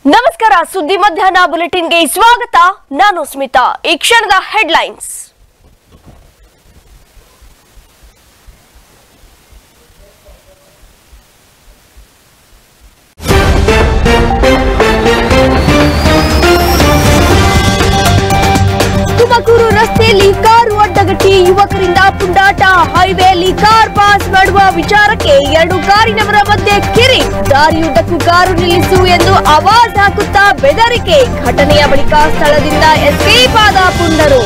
ನಮಸ್ಕಾರ ಸುದ್ದಿ ಮಧ್ಯಾಹ್ನ ಬುಲೆಟಿನ್ಗೆ ಸ್ವಾಗತ. ನಾನು ಸ್ಮಿತಾ. ಈ ಕ್ಷಣದ ಹೆಡ್ಲೈನ್ಸ್. ತುಮಕೂರು ರಸ್ತೆಯಲ್ಲಿ ಕಾರು ಅಡ್ಡಗಟ್ಟಿ ಯುವಕರಿಂದ ಪುಂಡಾಟ. ಹೈವೇಯಲ್ಲಿ ಕಾರ್ ಪಾಸ್ ಮಾಡುವ ವಿಚಾರಕ್ಕೆ ಎರಡು ಕಾರಿನವರ ಮಧ್ಯೆ ಕಿರಿ. ದಾರಿಯುದ್ದಕ್ಕೂ ಕಾರು ನಿಲ್ಲಿಸು ಎಂದು ಆವಾಜ್ ಹಾಕುತ್ತಾ ಬೆದರಿಕೆ. ಘಟನೆಯ ಬಳಿಕ ಸ್ಥಳದಿಂದ ಎಸ್ಕೇಪ್ ಆದ ಪುಂಡರು.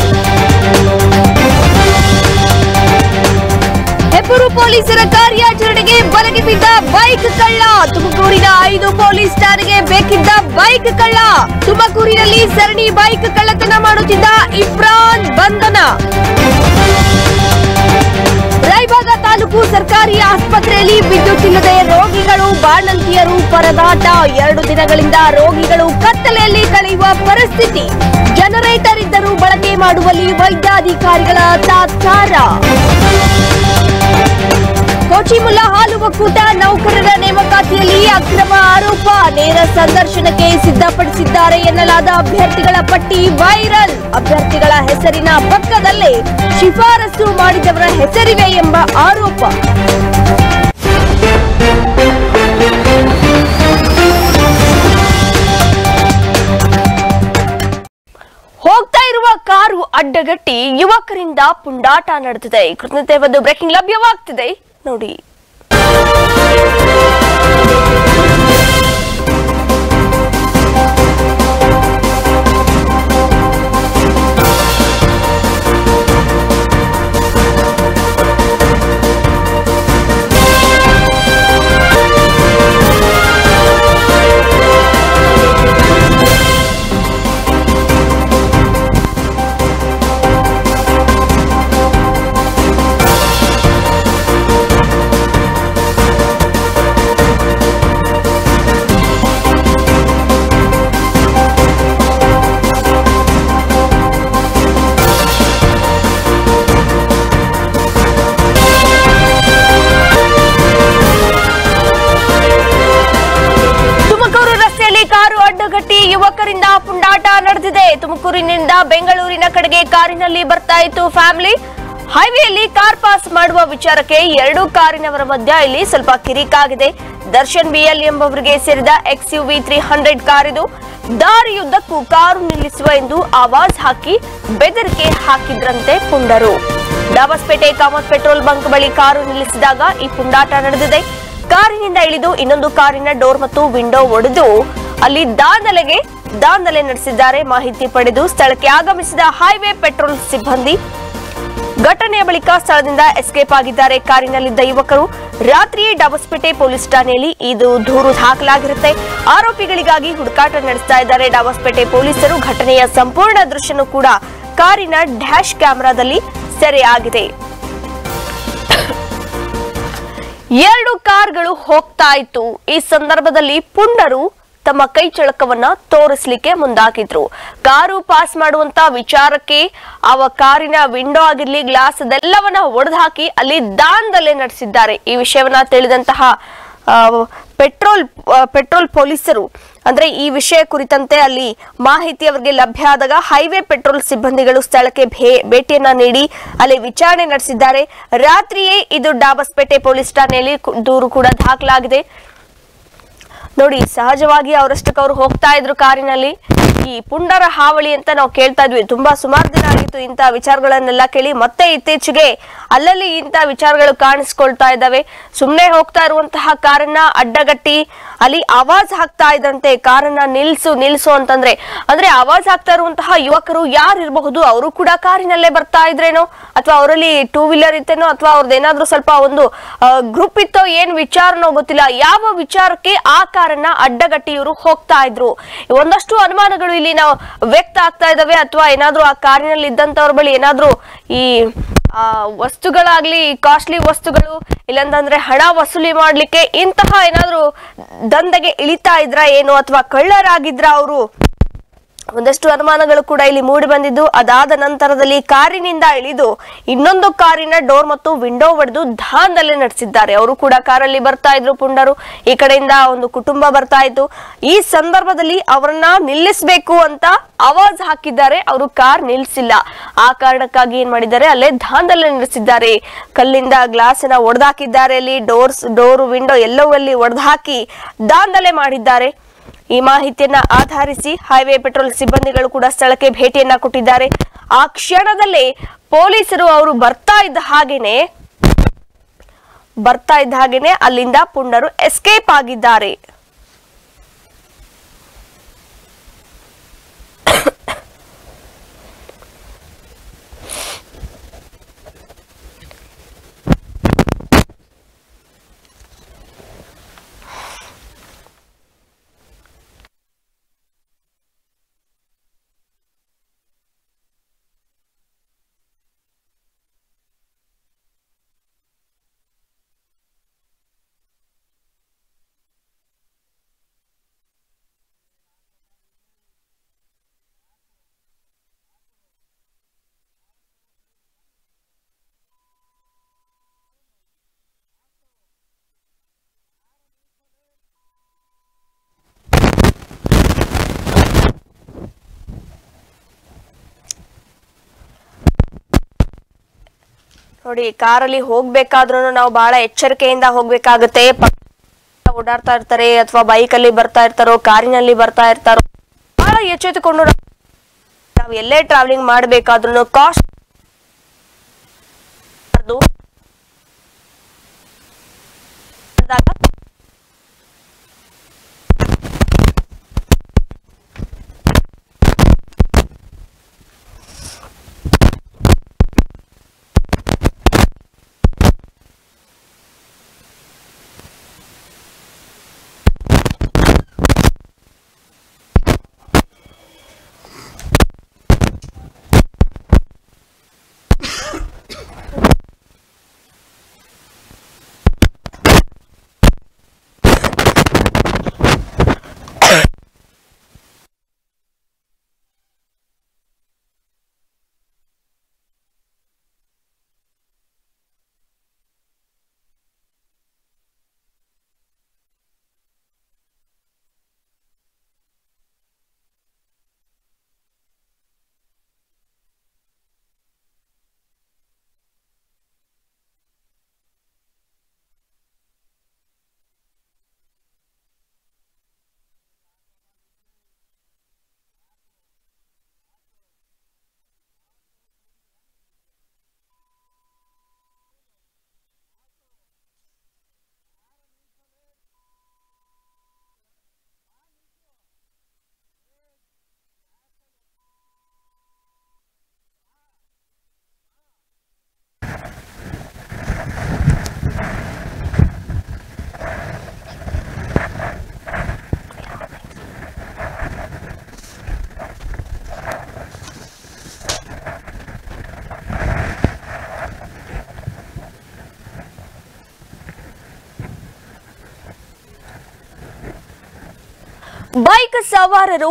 ಹೆಬ್ಬೂರು ಪೊಲೀಸರ ಕಾರ್ಯಾಚರಣೆಗೆ ಬಲೆಗೆ ಬಿದ್ದ ಬೈಕ್ ಕಳ್ಳ. ತುಮಕೂರಿನ 5 ಪೊಲೀಸ್ ಠಾಣೆಗೆ ಬೇಕಿದ್ದ ಬೈಕ್ ಕಳ್ಳ. ತುಮಕೂರಿನಲ್ಲಿ ಸರಣಿ ಬೈಕ್ ಕಳ್ಳತನ ಮಾಡುತ್ತಿದ್ದ ಇಫ್ರಾನ್ ಬಂಧನ. ರಾಯಬಾಗ ತಾಲೂಕು ಸರ್ಕಾರಿ ಆಸ್ಪತ್ರೆಯಲ್ಲಿ ವಿದ್ಯುತ್ ಇಲ್ಲದೆ ರೋಗಿಗಳು ಬಾಣಂತಿಯರು ಪರದಾಟ. 2 ದಿನಗಳಿಂದ ರೋಗಿಗಳು ಕತ್ತಲೆಯಲ್ಲಿ ಕಳೆಯುವ ಪರಿಸ್ಥಿತಿ. ಜನರೇಟರ್ ಇದ್ದರೂ ಬಳಕೆ ಮಾಡುವಲ್ಲಿ ವೈದ್ಯಾಧಿಕಾರಿಗಳ ತಾತ್ಸಾರ. ಕೋಚಿಮುಲ್ಲಾ ಹಾಲು ಒಕ್ಕೂಟ ನೌಕರರ ನೇಮಕಾತಿಯಲ್ಲಿ ಅಕ್ರಮ ಆರೋಪ. ನೇರ ಸಂದರ್ಶನಕ್ಕೆ ಸಿದ್ಧಪಡಿಸಿದ್ದಾರೆ ಎನ್ನಲಾದ ಅಭ್ಯರ್ಥಿಗಳ ಪಟ್ಟಿ ವೈರಲ್. ಅಭ್ಯರ್ಥಿಗಳ ಹೆಸರಿನ ಪಕ್ಕದಲ್ಲೇ ಶಿಫಾರಸು ಮಾಡಿದವರ ಹೆಸರಿವೆ ಎಂಬ ಆರೋಪ. ಹೋಗ್ತಾ ಇರುವ ಕಾರು ಅಡ್ಡಗಟ್ಟಿ ಯುವಕರಿಂದ ಪುಂಡಾಟ ನಡೆದಿದೆ. ಈ ಕುರಿತಂತೆ ಒಂದು ಬ್ರೇಕಿಂಗ್ ಲಭ್ಯವಾಗ್ತಿದೆ ನೋಡಿ. ಯುವಕರಿಂದ ಪುಂಡಾಟ ನಡೆದಿದೆ. ತುಮಕೂರಿನಿಂದ ಬೆಂಗಳೂರಿನ ಕಡೆಗೆ ಕಾರಿನಲ್ಲಿ ಬರ್ತಾ ಇತ್ತು ಫ್ಯಾಮಿಲಿ. ಹೈವೇಯಲ್ಲಿ ಕಾರ್ ಪಾಸ್ ಮಾಡುವ ವಿಚಾರಕ್ಕೆ 2 ಕಾರಿನವರ ಮಧ್ಯ ಇಲ್ಲಿ ಸ್ವಲ್ಪ ಕಿರಿಕಾಗಿದೆ. ದರ್ಶನ್ ಬಿಎಲ್ ಎಂಬವರಿಗೆ ಸೇರಿದ XUV 300 ಕಾರಿದು. ದಾರಿಯುದ್ದಕ್ಕೂ ಕಾರು ನಿಲ್ಲಿಸುವ ಎಂದು ಆವಾಜ್ ಹಾಕಿ ಬೆದರಿಕೆ ಹಾಕಿದ್ರಂತೆ ಪುಂಡರು. ಡಾಬಸ್ಪೇಟೆ ಕಾಮತ್ ಪೆಟ್ರೋಲ್ ಬಂಕ್ ಬಳಿ ಕಾರು ನಿಲ್ಲಿಸಿದಾಗ ಈ ಪುಂಡಾಟ ನಡೆದಿದೆ. ಕಾರಿನಿಂದ ಇಳಿದು ಇನ್ನೊಂದು ಕಾರಿನ ಡೋರ್ ಮತ್ತು ವಿಂಡೋ ಒಡೆದು ಅಲ್ಲಿ ದಾಂಧಲೆ ನಡೆಸಿದ್ದಾರೆ. ಮಾಹಿತಿ ಪಡೆದು ಸ್ಥಳಕ್ಕೆ ಆಗಮಿಸಿದ ಹೈವೇ ಪೆಟ್ರೋಲ್ ಸಿಬ್ಬಂದಿ ಘಟನೆಯ ಬಳಿಕ ಸ್ಥಳದಿಂದ ಎಸ್ಕೇಪ್ ಆಗಿದ್ದಾರೆ. ಕಾರಿನಲ್ಲಿದ್ದ ಯುವಕರು ರಾತ್ರಿಯೇ ಡಾಬಸ್ಪೇಟೆ ಪೊಲೀಸ್ ಠಾಣೆಯಲ್ಲಿ ಇದು ದೂರು ದಾಖಲಾಗಿರುತ್ತೆ. ಆರೋಪಿಗಳಿಗಾಗಿ ಹುಡುಕಾಟ ನಡೆಸ್ತಾ ಇದ್ದಾರೆ ಡಾಬಸ್ಪೇಟೆ ಪೊಲೀಸರು. ಘಟನೆಯ ಸಂಪೂರ್ಣ ದೃಶ್ಯನೂ ಕೂಡ ಕಾರಿನ ಡ್ಯಾಶ್ ಕ್ಯಾಮೆರಾದಲ್ಲಿ ಸೆರೆಯಾಗಿದೆ. 2 ಕಾರ್ಗಳು ಹೋಗ್ತಾ ಇತ್ತು. ಈ ಸಂದರ್ಭದಲ್ಲಿ ಪುಂಡರು ತಮ್ಮ ಕೈ ಚಳಕವನ್ನ ತೋರಿಸಲಿಕ್ಕೆ ಮುಂದಾಗಿದ್ರು. ಕಾರು ಪಾಸ್ ಮಾಡುವಂತ ವಿಚಾರಕ್ಕೆ ಅವ ಕಾರಿನ ವಿಂಡೋ ಆಗಿರ್ಲಿ, ಗ್ಲಾಸ್ ಅದೆಲ್ಲವನ್ನ ಒಡೆದು ಹಾಕಿ ಅಲ್ಲಿ ದಾಂಧಲೆ ನಡೆಸಿದ್ದಾರೆ. ಈ ವಿಷಯವನ್ನ ತಿಳಿದಂತಹ ಪೆಟ್ರೋಲ್ ಪೊಲೀಸರು ಅಂದ್ರೆ ಈ ವಿಷಯ ಕುರಿತಂತೆ ಅಲ್ಲಿ ಮಾಹಿತಿ ಅವರಿಗೆ ಲಭ್ಯ ಆದಾಗ ಹೈವೇ ಪೆಟ್ರೋಲ್ ಸಿಬ್ಬಂದಿಗಳು ಸ್ಥಳಕ್ಕೆ ಭೇಟಿಯನ್ನ ನೀಡಿ ಅಲ್ಲಿ ವಿಚಾರಣೆ ನಡೆಸಿದ್ದಾರೆ. ರಾತ್ರಿಯೇ ಇದು ಡಾಬಸ್ಪೇಟೆ ಪೊಲೀಸ್ ಠಾಣೆಯಲ್ಲಿ ದೂರು ಕೂಡ ದಾಖಲಾಗಿದೆ. ನೋಡಿ, ಸಹಜವಾಗಿ ಅವರಷ್ಟಕ್ಕೆ ಅವರು ಹೋಗ್ತಾ ಇದ್ರು ಕಾರಿನಲ್ಲಿ. ಈ ಪುಂಡರ ಹಾವಳಿ ಅಂತ ನಾವು ಕೇಳ್ತಾ ಇದ್ವಿ. ತುಂಬಾ ಸುಮಾರು ದಿನ ಆಗಿತ್ತು ಇಂತಹ ವಿಚಾರಗಳನ್ನೆಲ್ಲ ಕೇಳಿ. ಮತ್ತೆ ಇತ್ತೀಚೆಗೆ ಅಲ್ಲಲ್ಲಿ ಇಂತಹ ವಿಚಾರಗಳು ಕಾಣಿಸ್ಕೊಳ್ತಾ ಇದ್ದಾವೆ. ಸುಮ್ಮನೆ ಹೋಗ್ತಾ ಇರುವಂತಹ ಕಾರನ್ನ ಅಡ್ಡಗಟ್ಟಿ ಅಲ್ಲಿ ಆವಾಜ್ ಹಾಕ್ತಾ ಇದ್ದಂತೆ. ಕಾರನ್ನ ನಿಲ್ಸು ಅಂತಂದ್ರೆ ಅಂದ್ರೆ ಆವಾಜ್ ಹಾಕ್ತಾ ಇರುವಂತಹ ಯುವಕರು ಯಾರಿರಬಹುದು? ಅವರು ಕೂಡ ಕಾರಿನಲ್ಲೇ ಬರ್ತಾ ಇದ್ರೇನೋ, ಅಥವಾ ಅವರಲ್ಲಿ 2 ವೀಲರ್ ಇತ್ತೇನೋ, ಅಥವಾ ಅವ್ರದ್ದೇನಾದ್ರೂ ಸ್ವಲ್ಪ ಒಂದು ಗ್ರೂಪ್ ಇತ್ತೋ, ಏನ್ ವಿಚಾರನೋ ಗೊತ್ತಿಲ್ಲ. ಯಾವ ವಿಚಾರಕ್ಕೆ ಆ ಕಾರನ್ನ ಅಡ್ಡಗಟ್ಟಿ ಇವರು ಹೋಗ್ತಾ ಇದ್ರು? ಒಂದಷ್ಟು ಅನುಮಾನಗಳು ಇಲ್ಲಿ ನಾವು ವ್ಯಕ್ತ ಆಗ್ತಾ ಇದಾವೆ. ಅಥವಾ ಏನಾದ್ರೂ ಆ ಕಾರಿನಲ್ಲಿ ಇದ್ದಂತವ್ರ ಬಳಿ ಏನಾದ್ರೂ ಈ ವಸ್ತುಗಳಾಗ್ಲಿ, ಕಾಸ್ಟ್ಲಿ ವಸ್ತುಗಳು, ಇಲ್ಲಂತಂದ್ರೆ ಹಣ ವಸೂಲಿ ಮಾಡ್ಲಿಕ್ಕೆ ಇಂತಹ ಏನಾದ್ರೂ ದಂಧೆಗೆ ಇಳಿತಾ ಇದ್ರ ಏನು, ಅಥವಾ ಕಳ್ಳರಾಗಿದ್ರ ಅವರು ಒಂದಷ್ಟು ಅನುಮಾನಗಳು ಕೂಡ ಇಲ್ಲಿ ಮೂಡಿ ಬಂದಿದ್ದು, ಅದಾದ ನಂತರದಲ್ಲಿ ಕಾರಿನಿಂದ ಇಳಿದು ಇನ್ನೊಂದು ಕಾರಿನ ಡೋರ್ ಮತ್ತು ವಿಂಡೋ ಒಡೆದು ದಾಂಧಲೆ ನಡೆಸಿದ್ದಾರೆ. ಅವರು ಕೂಡ ಕಾರಲ್ಲಿ ಬರ್ತಾ ಇದ್ರು ಪುಂಡರು, ಈ ಕಡೆಯಿಂದ ಒಂದು ಕುಟುಂಬ ಬರ್ತಾ ಇತ್ತು. ಈ ಸಂದರ್ಭದಲ್ಲಿ ಅವರನ್ನ ನಿಲ್ಲಿಸಬೇಕು ಅಂತ ಆವಾಜ್ ಹಾಕಿದ್ದಾರೆ, ಅವರು ಕಾರ್ ನಿಲ್ಸಿಲ್ಲ. ಆ ಕಾರಣಕ್ಕಾಗಿ ಏನ್ ಮಾಡಿದ್ದಾರೆ, ಅಲ್ಲೇ ದಾಂಧಲೆ ನಡೆಸಿದ್ದಾರೆ. ಕಲ್ಲಿಂದ ಗ್ಲಾಸ್ ಅನ್ನ ಒಡೆದಾಕಿದ್ದಾರೆ, ಅಲ್ಲಿ ಡೋರ್ ವಿಂಡೋ ಎಲ್ಲವೂ ಅಲ್ಲಿ ಒಡೆದಾಕಿ ದಾಂಧಲೆ ಮಾಡಿದ್ದಾರೆ. ಈ ಮಾಹಿತಿಯನ್ನ ಆಧರಿಸಿ ಹೈವೇ ಪೆಟ್ರೋಲ್ ಸಿಬ್ಬಂದಿಗಳು ಕೂಡ ಸ್ಥಳಕ್ಕೆ ಭೇಟಿಯನ್ನ ಕೊಟ್ಟಿದ್ದಾರೆ. ಆ ಕ್ಷಣದಲ್ಲೇ ಪೊಲೀಸರು ಅವರು ಬರ್ತಾ ಇದ್ದ ಹಾಗೇನೆ ಅಲ್ಲಿಂದ ಪುಂಡರು ಎಸ್ಕೇಪ್ ಆಗಿದ್ದಾರೆ. ನೋಡಿ, ಕಾರಲ್ಲಿ ಹೋಗ್ಬೇಕಾದ್ರೂ ನಾವು ಬಹಳ ಎಚ್ಚರಿಕೆಯಿಂದ ಹೋಗ್ಬೇಕಾಗತ್ತೆ. ಓಡಾಡ್ತಾ ಇರ್ತಾರೆ ಅಥವಾ ಬೈಕ್ ಅಲ್ಲಿ ಬರ್ತಾ ಇರ್ತಾರೋ, ಕಾರಿನಲ್ಲಿ ಬರ್ತಾ ಇರ್ತಾರೋ, ಬಹಳ ಎಚ್ಚೆತ್ತುಕೊಂಡು ನಾವು ಎಲ್ಲೇ ಟ್ರಾವೆಲಿಂಗ್ ಮಾಡ್ಬೇಕಾದ್ರೂ ಕಾಸ್ಟ್ ಬೈಕ್ ಸವಾರರು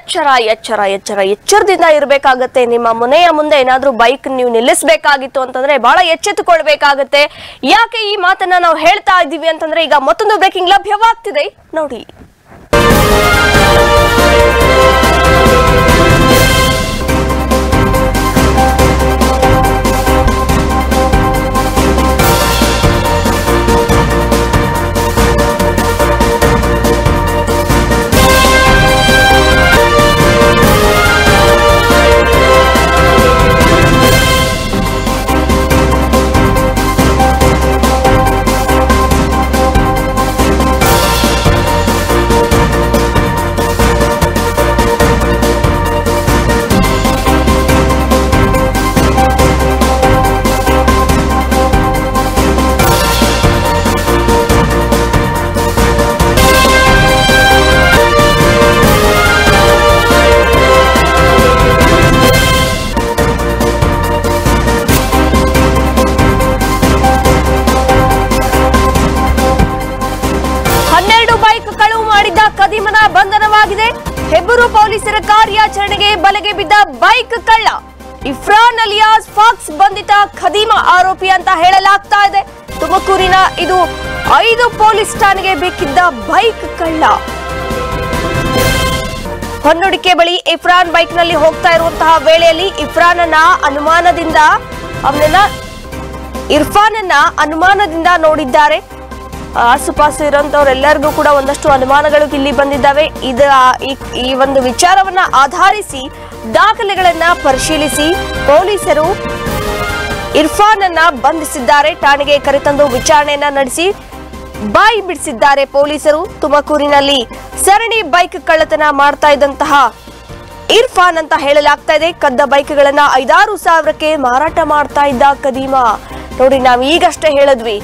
ಎಚ್ಚರದಿಂದ ಇರಬೇಕಾಗತ್ತೆ. ನಿಮ್ಮ ಮನೆಯ ಮುಂದೆ ಏನಾದ್ರೂ ಬೈಕ್ ನೀವು ನಿಲ್ಲಿಸಬೇಕಾಗಿತ್ತು ಅಂತಂದ್ರೆ ಬಹಳ ಎಚ್ಚೆತ್ತುಕೊಳ್ಬೇಕಾಗತ್ತೆ. ಯಾಕೆ ಈ ಮಾತನ್ನ ನಾವು ಹೇಳ್ತಾ ಇದ್ದೀವಿ ಅಂತಂದ್ರೆ, ಈಗ ಮತ್ತೊಂದು ಬ್ರೇಕಿಂಗ್ ಲಭ್ಯವಾಗ್ತಿದೆ ನೋಡಿ. ಬಂಧನವಾಗಿದೆ. ಹೆಬ್ಬೂರು ಪೊಲೀಸರ ಕಾರ್ಯಾಚರಣೆಗೆ ಬಲೆಗೆ ಬಿದ್ದ ಬೈಕ್ ಕಳ್ಳ ಇಫ್ರಾನ್ ಅಲಿಯಾಸ್ ಫಾಕ್ಸ್ ಬಂಧಿತ ಖದೀಮ ಆರೋಪಿ ಅಂತ ಹೇಳಲಾಗ್ತಾ ಇದೆ. ತುಮಕೂರಿನ ಇದು 5 ಪೊಲೀಸ್ ಠಾಣೆಗೆ ಬೇಕಿದ್ದ ಬೈಕ್ ಕಳ್ಳ. ಹೊನ್ನೊಡಿಕೆ ಬಳಿ ಇಫ್ರಾನ್ ಬೈಕ್ ನಲ್ಲಿ ಹೋಗ್ತಾ ಇರುವಂತಹ ವೇಳೆಯಲ್ಲಿ ಇರ್ಫಾನನ್ನ ಅನುಮಾನದಿಂದ ನೋಡಿದ್ದಾರೆ. ಆಸುಪಾಸು ಇರುವಂತವರೆಲ್ಲರಿಗೂ ಕೂಡ ಒಂದಷ್ಟು ಅನುಮಾನಗಳು ಇಲ್ಲಿ ಬಂದಿದ್ದಾವೆ. ಈ ಒಂದು ವಿಚಾರವನ್ನ ಆಧರಿಸಿ ದಾಖಲೆಗಳನ್ನ ಪರಿಶೀಲಿಸಿ ಪೊಲೀಸರು ಇರ್ಫಾನ್ ಅನ್ನ ಬಂಧಿಸಿದ್ದಾರೆ. ಠಾಣೆಗೆ ಕರೆತಂದು ವಿಚಾರಣೆಯನ್ನ ನಡೆಸಿ ಬಾಯಿ ಬಿಡಿಸಿದ್ದಾರೆ ಪೊಲೀಸರು. ತುಮಕೂರಿನಲ್ಲಿ ಸರಣಿ ಬೈಕ್ ಕಳ್ಳತನ ಮಾಡ್ತಾ ಇದ್ದಂತಹ ಇರ್ಫಾನ್ ಅಂತ ಹೇಳಲಾಗ್ತಾ ಇದೆ. ಕದ್ದ ಬೈಕ್ಗಳನ್ನ 5-6 ಸಾವಿರಕ್ಕೆ ಮಾರಾಟ ಮಾಡ್ತಾ ಇದ್ದ ಖದೀಮ. ನೋಡಿ, ನಾವು ಈಗಷ್ಟೇ ಹೇಳಿದ್ವಿ,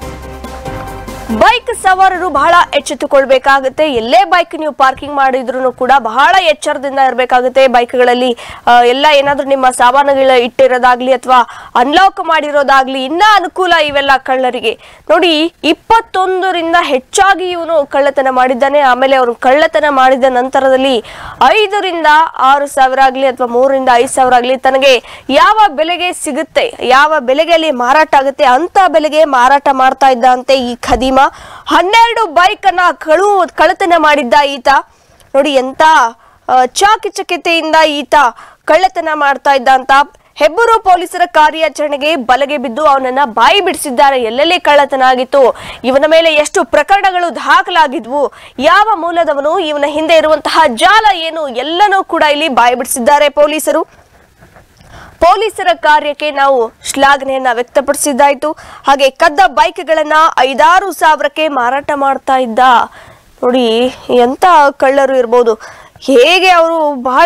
ಬೈಕ್ ಸವಾರರು ಬಹಳ ಎಚ್ಚೆತ್ತುಕೊಳ್ಬೇಕಾಗುತ್ತೆ. ಎಲ್ಲೇ ಬೈಕ್ ನೀವು ಪಾರ್ಕಿಂಗ್ ಮಾಡಿದ್ರು ಕೂಡ ಬಹಳ ಎಚ್ಚರದಿಂದ ಇರಬೇಕಾಗುತ್ತೆ. ಬೈಕ್ಗಳಲ್ಲಿ ಎಲ್ಲ ಏನಾದ್ರೂ ನಿಮ್ಮ ಸಾಮಾನುಗಳ ಇಟ್ಟಿರೋದಾಗ್ಲಿ ಅಥವಾ ಅನ್ಲಾಕ್ ಮಾಡಿರೋದಾಗ್ಲಿ ಇನ್ನ ಅನುಕೂಲ ಇವೆಲ್ಲ ಕಳ್ಳರಿಗೆ. ನೋಡಿ, 21ರಿಂದ ಹೆಚ್ಚಾಗಿ ಇವನು ಕಳ್ಳತನ ಮಾಡಿದ್ದಾನೆ. ಆಮೇಲೆ ಅವನು ಕಳ್ಳತನ ಮಾಡಿದ ನಂತರದಲ್ಲಿ 5ರಿಂದ 6 ಸಾವಿರ ಆಗ್ಲಿ ಅಥವಾ 3ರಿಂದ 5 ಸಾವಿರ ಆಗ್ಲಿ ತನಗೆ ಯಾವ ಬೆಲೆಗೆ ಸಿಗುತ್ತೆ, ಯಾವ ಬೆಲೆಗೆ ಅಲ್ಲಿ ಮಾರಾಟ ಆಗುತ್ತೆ ಅಂತ ಬೆಲೆಗೆ ಮಾರಾಟ ಮಾಡ್ತಾ ಇದ್ದ ಅಂತೆ ಈ ಖದೀಮ. 12 ಬೈಕ್ ಅನ್ನ ಕಳ್ಳತನ ಮಾಡಿದ್ದ ಈತ. ನೋಡಿ, ಎಂತ ಚಾಕಚಕ್ಯತೆಯಿಂದ ಈತ ಕಳ್ಳತನ ಮಾಡ್ತಾ ಇದ್ದ ಅಂತ. ಹೆಬ್ಬೂರು ಪೊಲೀಸರ ಕಾರ್ಯಾಚರಣೆಗೆ ಬಲೆಗೆ ಬಿದ್ದು ಅವನನ್ನ ಬಾಯಿ ಬಿಡಿಸಿದ್ದಾರೆ. ಎಲ್ಲೆಲ್ಲಿ ಕಳ್ಳತನ ಆಗಿತ್ತು, ಇವನ ಮೇಲೆ ಎಷ್ಟು ಪ್ರಕರಣಗಳು ದಾಖಲಾಗಿದ್ವು, ಯಾವ ಮೂಲದವನು, ಇವನ ಹಿಂದೆ ಇರುವಂತಹ ಜಾಲ ಏನು, ಎಲ್ಲನೂ ಕೂಡ ಇಲ್ಲಿ ಬಾಯಿ ಬಿಡಿಸಿದ್ದಾರೆ ಪೊಲೀಸರು. ಪೊಲೀಸರ ಕಾರ್ಯಕ್ಕೆ ನಾವು ಶ್ಲಾಘನೆಯನ್ನ ವ್ಯಕ್ತಪಡಿಸಿದ್ದಾಯ್ತು. ಹಾಗೆ ಕದ್ದ ಬೈಕ್ಗಳನ್ನ 5-6 ಸಾವಿರಕ್ಕೆ ಮಾರಾಟ ಮಾಡ್ತಾ ಇದ್ದ. ನೋಡಿ, ಎಂತ ಕಳ್ಳರು ಇರ್ಬೋದು, ಹೇಗೆ ಅವರು ಬಹಳ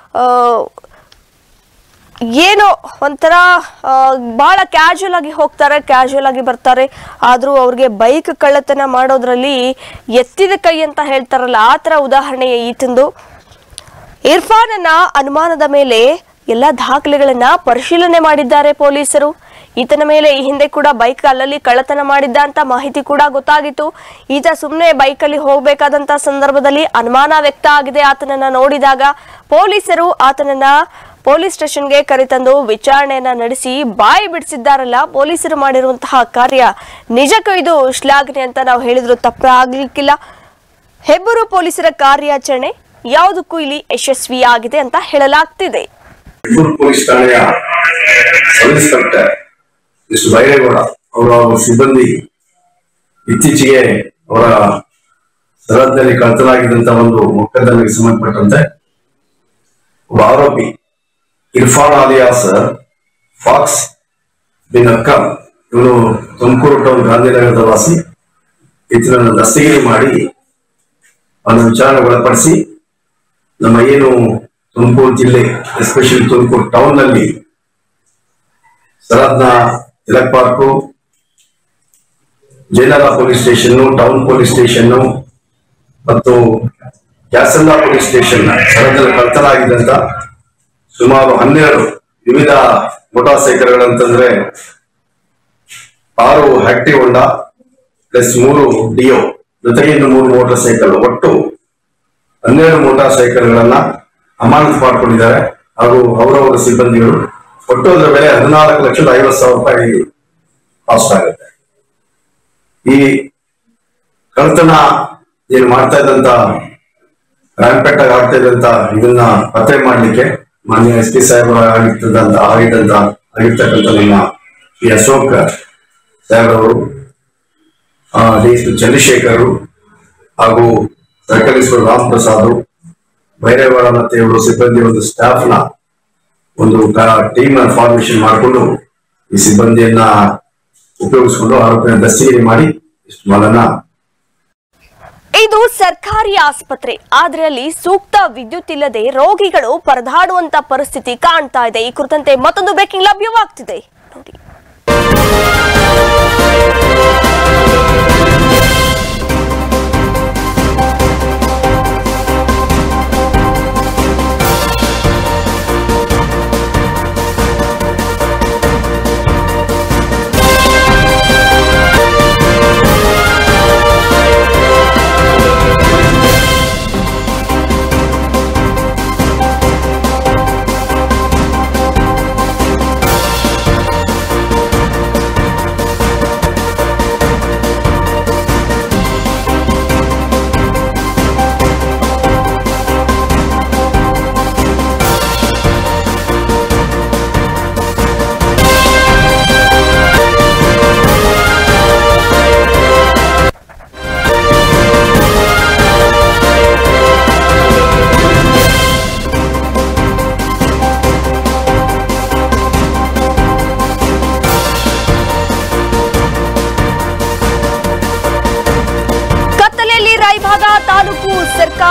ಏನೋ ಒಂಥರ ಬಹಳ ಕ್ಯಾಶುಯಲ್ ಆಗಿ ಹೋಗ್ತಾರೆ, ಕ್ಯಾಶುಯಲ್ ಆಗಿ ಬರ್ತಾರೆ. ಆದ್ರೂ ಅವ್ರಿಗೆ ಬೈಕ್ ಕಳ್ಳತನ ಮಾಡೋದ್ರಲ್ಲಿ ಎತ್ತಿದ ಕೈ ಅಂತ ಹೇಳ್ತಾರಲ್ಲ, ಆ ತರ ಉದಾಹರಣೆ ಈತಂದು. ಇರ್ಫಾನ್ ಅನ್ನ ಅನುಮಾನದ ಮೇಲೆ ಎಲ್ಲ ದಾಖಲೆಗಳನ್ನ ಪರಿಶೀಲನೆ ಮಾಡಿದ್ದಾರೆ ಪೊಲೀಸರು. ಈತನ ಮೇಲೆ ಈ ಹಿಂದೆ ಕೂಡ ಬೈಕ್ ಅಲ್ಲಲ್ಲಿ ಕಳ್ಳತನ ಮಾಡಿದ್ದ ಅಂತ ಮಾಹಿತಿ ಕೂಡ ಗೊತ್ತಾಗಿತ್ತು. ಈತ ಸುಮ್ಮನೆ ಬೈಕಲ್ಲಿ ಹೋಗ್ಬೇಕಾದಂತ ಸಂದರ್ಭದಲ್ಲಿ ಅನುಮಾನ ವ್ಯಕ್ತ ಆಗಿದೆ. ಆತನನ್ನ ನೋಡಿದಾಗ ಪೊಲೀಸರು ಆತನನ್ನ ಪೊಲೀಸ್ ಸ್ಟೇಷನ್ಗೆ ಕರೆತಂದು ವಿಚಾರಣೆಯನ್ನ ನಡೆಸಿ ಬಾಯಿ ಬಿಡಿಸಿದ್ದಾರಲ್ಲ. ಪೊಲೀಸರು ಮಾಡಿರುವಂತಹ ಕಾರ್ಯ ನಿಜಕ್ಕೂ ಇದು ಶ್ಲಾಘನೆ ಅಂತ ನಾವು ಹೇಳಿದ್ರು ತಪ್ಪಾಗ್ಲಿಕ್ಕಿಲ್ಲ. ಹೆಬ್ಬೂರು ಪೊಲೀಸರ ಕಾರ್ಯಾಚರಣೆ ಯಾವುದಕ್ಕೂ ಇಲ್ಲಿ ಯಶಸ್ವಿಯಾಗಿದೆ ಅಂತ ಹೇಳಲಾಗ್ತಿದೆ. ಪೊಲೀಸ್ ಠಾಣೆಯ ಸಬ್ ಇನ್ಸ್ಪೆಕ್ಟರ್ ಮಿಸ್ಟರ್ ಬೈರೇಗೌಡ ಅವರ ಸಿಬ್ಬಂದಿ ಇತ್ತೀಚೆಗೆ ಅವರ ಸರಹದ್ದಿನಲ್ಲಿ ಕಳ್ಳತನಾಗಿದ್ದಂತಹ ಒಂದು ಮೊಕದ್ದಮೆಗೆ ಸಂಬಂಧಪಟ್ಟಂತೆ ಒಬ್ಬ ಆರೋಪಿ ಇರ್ಫಾನ್ ಅಲಿಯಾಸ್ ಫಾಕ್ಸ್ ಬಿನ್ ಅಕ್ಕಂ, ಇವನು ತುಮಕೂರು ಟೌನ್ ಗಾಂಧಿನಗರದ ವಾಸಿ. ಈತನನ್ನು ದಸ್ತಗಿರಿ ಮಾಡಿ ಅವನ ವಿಚಾರಣೆ ಒಳಪಡಿಸಿ ನಮ್ಮ ಏನು ತುಮಕೂರು ಜಿಲ್ಲೆ, ಎಸ್ಪೆಷಲಿ ತುಮಕೂರು ಟೌನ್ ನಲ್ಲಿ ಸರಹದ್ನ ತಿಲಕ್ ಪಾರ್ಕು, ಜೈನರ police station, town police station ಮತ್ತು ಕ್ಯಾಸಂದ ಪೊಲೀಸ್ ಸ್ಟೇಷನ್ ಸರಹದ್ದಲ್ಲಿ ಕಳ್ಳತನಾಗಿದ್ದಂತ ಸುಮಾರು 12 ವಿವಿಧ ಮೋಟಾರ್ ಸೈಕಲ್ಗಳಂತಂದ್ರೆ 6 ಆಕ್ಟಿವ್ ಹೋಂಡಾ ಪ್ಲಸ್ 3 ಡಿಯೋ ಜೊತೆಗೆ ಇನ್ನು 3 ಮೋಟಾರ್ ಸೈಕಲ್, ಒಟ್ಟು 12 ಮೋಟಾರ್ ಸೈಕಲ್ಗಳನ್ನ ಅಮಾನತು ಮಾಡಿಕೊಂಡಿದ್ದಾರೆ. ಹಾಗೂ ಅವರವರ ಸಿಬ್ಬಂದಿಗಳು. ಒಟ್ಟು ಅದರ ಬೆಲೆ 14,50,000 ರೂಪಾಯಿ ಕಾಸ್ಟ್ ಆಗುತ್ತೆ. ಈ ಕಳ್ಳತನ ಏನು ಮಾಡ್ತಾ ಇದ್ದಂತ ರ್ಯಾಂಪೆಟ್ ಆಗಿ ಆಗ್ತಾ ಇದ್ದಂತ ಇದನ್ನ ಪತ್ತೆ ಮಾಡ್ಲಿಕ್ಕೆ ಮಾನ್ಯ SP ಸಾಹೇಬರು ಆಗಿರ್ತಕ್ಕಂಥ ನಮ್ಮ ಈ ಅಶೋಕ್ ಸಾಹೇಬ್ರವರು, DSP ಚಂದ್ರಶೇಖರ್ ಹಾಗೂ ಸರ್ಕಲ್ ಇನ್ಸ್ಪೆಕ್ಟರ್ ರಾಮ್ ಪ್ರಸಾದ್, ಬೈರೇಗೌಡ ಮತ್ತೆ ಇವರು ಸಿಬ್ಬಂದಿ ಒಂದು ಸ್ಟಾಫ್ ನ ಒಂದು ಟೀಮ್ ನ ಫಾರ್ಮೇಶನ್ ಮಾಡಿಕೊಂಡು ಈ ಸಿಬ್ಬಂದಿಯನ್ನ ಉಪಯೋಗಿಸಿಕೊಂಡು ಆರೋಪಿನ ದಸ್ತಗಿರಿ ಮಾಡಿ ಇಷ್ಟು ಮಾಲನ್ನ. ಇದು ಸರ್ಕಾರಿ ಆಸ್ಪತ್ರೆ, ಆದ್ರೆ ಅಲ್ಲಿ ಸೂಕ್ತ ವಿದ್ಯುತ್ ಇಲ್ಲದೆ ರೋಗಿಗಳು ಪರದಾಡುವಂತ ಪರಿಸ್ಥಿತಿ ಕಾಣ್ತಾ ಇದೆ. ಈ ಕುರಿತಂತೆ ಮತ್ತೊಂದು ಬ್ರೇಕಿಂಗ್ ಲಭ್ಯವಾಗ್ತಿದೆ ನೋಡಿ.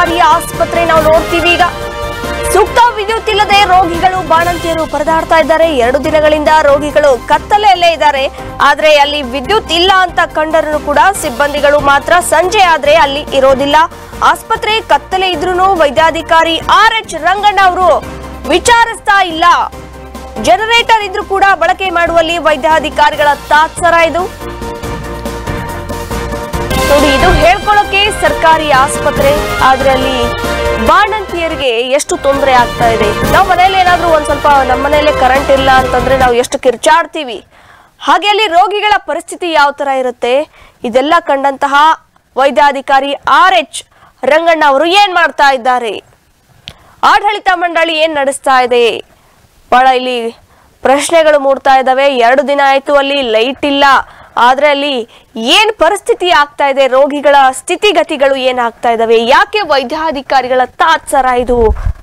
ಸರ್ಕಾರಿ ಆಸ್ಪತ್ರೆ ನಾವು ನೋಡ್ತೀವಿ ಈಗ. ಸೂಕ್ತ ವಿದ್ಯುತ್ ಇಲ್ಲದೆ ರೋಗಿಗಳು ಬಾಣಂತಿಯರು ಪರದಾಡ್ತಾ ಇದ್ದಾರೆ. 2 ದಿನಗಳಿಂದ ರೋಗಿಗಳು ಕತ್ತಲೆಯಲ್ಲೇ ಇದ್ದಾರೆ. ಆದ್ರೆ ಅಲ್ಲಿ ವಿದ್ಯುತ್ ಇಲ್ಲ ಅಂತ ಕಂಡರೂ ಕೂಡ ಸಿಬ್ಬಂದಿಗಳು ಮಾತ್ರ ಸಂಜೆ ಆದ್ರೆ ಅಲ್ಲಿ ಇರೋದಿಲ್ಲ. ಆಸ್ಪತ್ರೆ ಕತ್ತಲೆ ಇದ್ರೂ ವೈದ್ಯಾಧಿಕಾರಿ RH ರಂಗಣ್ಣ ಅವರು ವಿಚಾರಿಸ್ತಾ ಇಲ್ಲ. ಜನರೇಟರ್ ಇದ್ರೂ ಕೂಡ ಬಳಕೆ ಮಾಡುವಲ್ಲಿ ವೈದ್ಯಾಧಿಕಾರಿಗಳ ತಾತ್ಸರ ಇದು. ನೋಡಿ, ಇದು ಹೇಳ್ಕೊಳ್ಳೋಕೆ ಸರ್ಕಾರಿ ಆಸ್ಪತ್ರೆ, ಆದ್ರೆ ಅಲ್ಲಿ ಬಾಣಂತಿಯರಿಗೆ ಎಷ್ಟು ತೊಂದರೆ ಆಗ್ತಾ ಇದೆ. ನಾವು ಮನೇಲಿ ಏನಾದ್ರೂ ಒಂದ್ ಸ್ವಲ್ಪ ನಮ್ಮ ಮನೆಯಲ್ಲೇ ಕರೆಂಟ್ ಇಲ್ಲ ಅಂತಂದ್ರೆ ನಾವು ಎಷ್ಟು ಕಿರ್ಚಾಡ್ತೀವಿ. ಹಾಗೆ ಅಲ್ಲಿ ರೋಗಿಗಳ ಪರಿಸ್ಥಿತಿ ಯಾವ ತರ ಇರುತ್ತೆ, ಇದೆಲ್ಲ ಕಂಡಂತಹ ವೈದ್ಯಾಧಿಕಾರಿ RH ರಂಗಣ್ಣ ಅವರು ಏನ್ ಮಾಡ್ತಾ ಇದ್ದಾರೆ, ಆಡಳಿತ ಮಂಡಳಿ ಏನ್ ನಡೆಸ್ತಾ ಇದೆ, ಬಹಳ ಇಲ್ಲಿ ಪ್ರಶ್ನೆಗಳು ಮೂಡ್ತಾ ಇದ್ದಾವೆ. 2 ದಿನ ಆಯ್ತು, ಅಲ್ಲಿ ಲೈಟ್ ಇಲ್ಲ, ಆದ್ರೆ ಅಲ್ಲಿ ಏನ್ ಪರಿಸ್ಥಿತಿ ಆಗ್ತಾ ಇದೆ, ರೋಗಿಗಳ ಸ್ಥಿತಿಗತಿಗಳು ಏನಾಗ್ತಾ ಇದಾವೆ, ಯಾಕೆ ವೈದ್ಯಾಧಿಕಾರಿಗಳ ತಾತ್ಸರ ಇದು.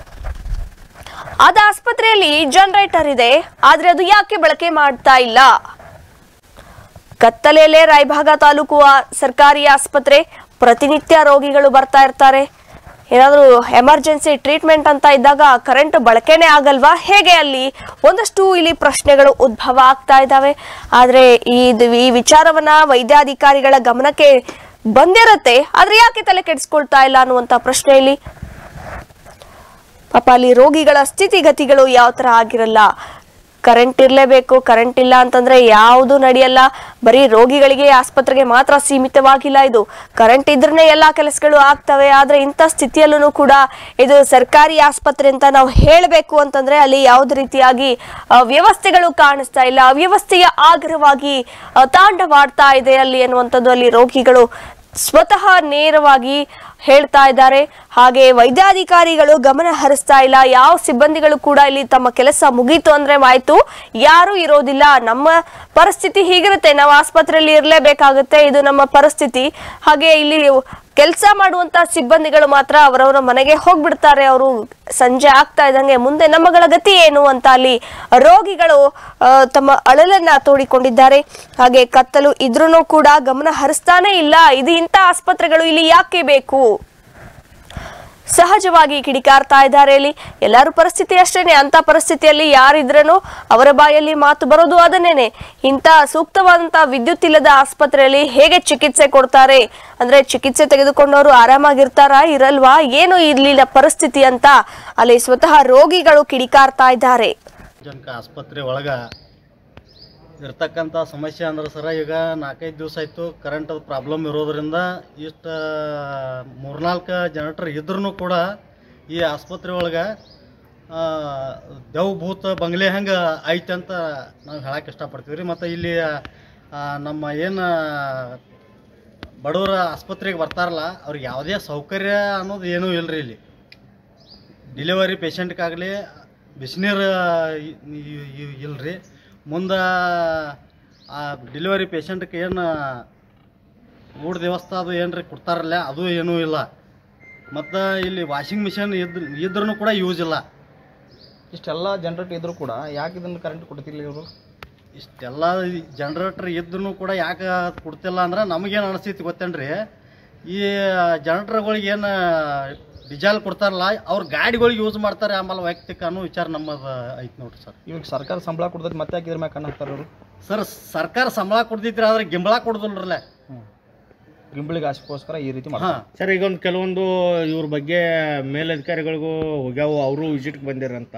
ಅದ ಆಸ್ಪತ್ರೆಯಲ್ಲಿ ಜನರೇಟರ್ ಇದೆ, ಆದ್ರೆ ಅದು ಯಾಕೆ ಬಳಕೆ ಮಾಡ್ತಾ ಇಲ್ಲ. ಕತ್ತಲೆಯಲ್ಲೇ ರಾಯಭಾಗ ತಾಲೂಕು ಸರ್ಕಾರಿ ಆಸ್ಪತ್ರೆ, ಪ್ರತಿನಿತ್ಯ ರೋಗಿಗಳು ಬರ್ತಾ ಇರ್ತಾರೆ. ಏನಾದ್ರೂ ಎಮರ್ಜೆನ್ಸಿ ಟ್ರೀಟ್ಮೆಂಟ್ ಅಂತ ಇದ್ದಾಗ ಕರೆಂಟ್ ಬಳಕೆನೇ ಆಗಲ್ವಾ, ಹೇಗೆ ಅಲ್ಲಿ ಒಂದಷ್ಟು ಇಲ್ಲಿ ಪ್ರಶ್ನೆಗಳು ಉದ್ಭವ ಆಗ್ತಾ ಇದ್ದಾವೆ. ಆದ್ರೆ ಈ ವಿಚಾರವನ್ನ ವೈದ್ಯಾಧಿಕಾರಿಗಳ ಗಮನಕ್ಕೆ ಬಂದಿರತ್ತೆ, ಆದ್ರೆ ಯಾಕೆ ತಲೆ ಕೆಡಿಸ್ಕೊಳ್ತಾ ಇಲ್ಲ ಅನ್ನುವಂತ ಪ್ರಶ್ನೆ ಇಲ್ಲಿ. ಪಾಪ ಅಲ್ಲಿ ರೋಗಿಗಳ ಸ್ಥಿತಿಗತಿಗಳು ಯಾವ ತರ ಆಗಿರಲ್ಲ. ಕರೆಂಟ್ ಇರ್ಲೇಬೇಕು, ಕರೆಂಟ್ ಇಲ್ಲ ಅಂತಂದ್ರೆ ಯಾವುದು ನಡೆಯಲ್ಲ. ಬರೀ ರೋಗಿಗಳಿಗೆ ಆಸ್ಪತ್ರೆಗೆ ಮಾತ್ರ ಸೀಮಿತವಾಗಿಲ್ಲ ಇದು, ಕರೆಂಟ್ ಇದ್ರೇ ಎಲ್ಲಾ ಕೆಲಸಗಳು ಆಗ್ತವೆ. ಆದ್ರೆ ಇಂಥ ಸ್ಥಿತಿಯಲ್ಲೂ ಕೂಡ ಇದು ಸರ್ಕಾರಿ ಆಸ್ಪತ್ರೆ ಅಂತ ನಾವು ಹೇಳಬೇಕು ಅಂತಂದ್ರೆ ಅಲ್ಲಿ ಯಾವುದೇ ರೀತಿಯಾಗಿ ವ್ಯವಸ್ಥೆಗಳು ಕಾಣಿಸ್ತಾ ಇಲ್ಲ. ಅವ್ಯವಸ್ಥೆಯ ಆಗ್ರವಾಗಿ ತಾಂಡವಾಡ್ತಾ ಇದೆ ಅಲ್ಲಿ ಅನ್ನುವಂಥದ್ದು ಅಲ್ಲಿ ರೋಗಿಗಳು ಸ್ವತಃ ನೇರವಾಗಿ ಹೇಳ್ತಾ ಇದ್ದಾರೆ. ಹಾಗೆ ವೈದ್ಯಾಧಿಕಾರಿಗಳು ಗಮನ ಹರಿಸ್ತಾ ಇಲ್ಲ. ಯಾವ ಸಿಬ್ಬಂದಿಗಳು ಕೂಡ ಇಲ್ಲಿ ತಮ್ಮ ಕೆಲಸ ಮುಗೀತು ಅಂದ್ರೆ ಆಯ್ತು, ಯಾರು ಇರೋದಿಲ್ಲ, ನಮ್ಮ ಪರಿಸ್ಥಿತಿ ಹೀಗಿರುತ್ತೆ, ನಾವು ಆಸ್ಪತ್ರೆಯಲ್ಲಿ ಇರಲೇಬೇಕಾಗುತ್ತೆ, ಇದು ನಮ್ಮ ಪರಿಸ್ಥಿತಿ. ಹಾಗೆ ಇಲ್ಲಿ ಕೆಲಸ ಮಾಡುವಂತ ಸಿಬ್ಬಂದಿಗಳು ಮಾತ್ರ ಅವರವರ ಮನೆಗೆ ಹೋಗ್ಬಿಡ್ತಾರೆ. ಅವರು ಸಂಜೆ ಆಗ್ತಾ ಇದ್ದಂಗೆ ಮುಂದೆ ನಮ್ಮಗಳ ಗತಿ ಏನು ಅಂತ ಅಲ್ಲಿ ರೋಗಿಗಳು ತಮ್ಮ ಅಳಲನ್ನ ತೋಡಿಕೊಂಡಿದ್ದಾರೆ. ಹಾಗೆ ಕತ್ತಲು ಇದ್ರೂ ಕೂಡ ಗಮನ ಹರಿಸ್ತಾನೆ ಇಲ್ಲ. ಇದು ಇಂಥ ಆಸ್ಪತ್ರೆಗಳು ಇಲ್ಲಿ ಯಾಕೆ ಬೇಕು, ಸಹಜವಾಗಿ ಕಿಡಿಕಾರ್ತಾ ಇದ್ದಾರೆ. ಇಲ್ಲಿ ಎಲ್ಲರೂ ಪರಿಸ್ಥಿತಿ ಅಷ್ಟೇನೆ. ಅಂತ ಪರಿಸ್ಥಿತಿಯಲ್ಲಿ ಯಾರಿದ್ರೂ ಅವರ ಬಾಯಲ್ಲಿ ಮಾತು ಬರೋದು ಅದನ್ನೇನೆ. ಇಂಥ ಸೂಕ್ತವಾದಂತಹ ವಿದ್ಯುತ್ ಇಲ್ಲದ ಆಸ್ಪತ್ರೆಯಲ್ಲಿ ಹೇಗೆ ಚಿಕಿತ್ಸೆ ಕೊಡ್ತಾರೆ ಅಂದ್ರೆ, ಚಿಕಿತ್ಸೆ ತೆಗೆದುಕೊಂಡವರು ಆರಾಮಾಗಿರ್ತಾರಾ ಇರಲ್ವಾ, ಏನು ಇರ್ಲಿಲ್ಲ ಪರಿಸ್ಥಿತಿ ಅಂತ ಅಲ್ಲಿ ಸ್ವತಃ ರೋಗಿಗಳು ಕಿಡಿಕಾರ್ತಾ ಇದ್ದಾರೆ. ಆಸ್ಪತ್ರೆ ಒಳಗ ಇರ್ತಕ್ಕಂಥ ಸಮಸ್ಯೆ ಅಂದ್ರೆ ಸರ, ಈಗ 4-5 ದಿವಸ ಆಯಿತು ಕರೆಂಟ್ ಪ್ರಾಬ್ಲಮ್ ಇರೋದ್ರಿಂದ ಇಷ್ಟು 3-4 ಜನರೇಟರ್ ಇದ್ರೂ ಕೂಡ ಈ ಆಸ್ಪತ್ರೆ ಒಳಗೆ ದೇವ್ ಭೂತ ಬಂಗ್ಲೆ ಹಂಗೆ ಐತೆ ಅಂತ ನಾವು ಹೇಳಕ್ಕೆ ಇಷ್ಟಪಡ್ತೀವಿ ರೀ. ಮತ್ತು ಇಲ್ಲಿ ನಮ್ಮ ಏನು ಬಡವರ ಆಸ್ಪತ್ರೆಗೆ ಬರ್ತಾರಲ್ಲ, ಅವ್ರಿಗೆ ಯಾವುದೇ ಸೌಕರ್ಯ ಅನ್ನೋದು ಏನೂ ಇಲ್ಲ ರೀ. ಇಲ್ಲಿ ಡೆಲಿವರಿ ಪೇಷಂಟ್ಗಾಗಲಿ ಬಿಸಿನೀರು ಇಲ್ಲರಿ. ಮುಂದೆ ಆ ಡೆಲಿವರಿ ಪೇಷಂಟ್ಗೆ ಏನು ಊಟ ವ್ಯವಸ್ಥೆ ಅದು ಏನ್ರಿ ಕೊಡ್ತಾರಲ್ಲ, ಅದು ಏನೂ ಇಲ್ಲ. ಮತ್ತು ಇಲ್ಲಿ ವಾಷಿಂಗ್ ಮಿಷಿನ್ ಇದ್ರೂ ಕೂಡ ಯೂಸ್ ಇಲ್ಲ. ಇಷ್ಟೆಲ್ಲ ಜನರೇಟರ್ ಇದ್ರೂ ಕೂಡ ಯಾಕೆ ಇದನ್ನು ಕರೆಂಟ್ ಕೊಡ್ತಿಲ್ಲ ಇವರು? ಇಷ್ಟೆಲ್ಲ ಜನರೇಟರ್ ಇದ್ರೂ ಕೂಡ ಯಾಕೆ ಕೊಡ್ತಿಲ್ಲ ಅಂದ್ರೆ, ನಮಗೇನು ಅನಿಸ್ತೈತಿ ಗೊತ್ತೇನ್ರಿ, ಈ ಜನರೇಟರ್ಗಳಿಗೆ ಏನು ಡೀಸೆಲ್ ಕೊಡ್ತಾರಲ್ಲ, ಅವ್ರ ಗಾಡಿಗಳಿಗೆ ಯೂಸ್ ಮಾಡ್ತಾರೆ, ಆಮೇಲೆ ವೈಯಕ್ತಿಕ ಅನ್ನೋ ವಿಚಾರ ನಮ್ಮದು ಐತೆ ನೋಡ್ರಿ ಸರ್. ಇವಾಗ ಸರ್ಕಾರ ಸಂಬಳ ಕೊಡ್ತೈತೆ, ಮತ್ತೆ ಯಾಕೆ ಇದ್ರ ಮ್ಯಾಗ ಕಣ್ಣು ಹಾಕ್ತಾರೆ ಅವರು? ಸರ್, ಸರ್ಕಾರ ಸಂಬಳ ಕೊಡ್ತೈತ್ರಿ, ಆದ್ರೆ ಗಿಂಬಳ ಕೊಡೋದಿಲ್ರಲ್ಲ. ಗಿಂಬಳಿಗೆ ಆಸೆಗೋಸ್ಕರ ಈ ರೀತಿ ಮಾಡ್ತಾರೆ ಸರ್. ಈಗ ಒಂದು ಕೆಲವೊಂದು ಇವ್ರ ಬಗ್ಗೆ ಮೇಲಧಿಕಾರಿಗಳಿಗೂ ಹೋಗ್ಯಾವು, ಅವರು ವಿಸಿಟ್ಗೆ ಬಂದಿರಂತ.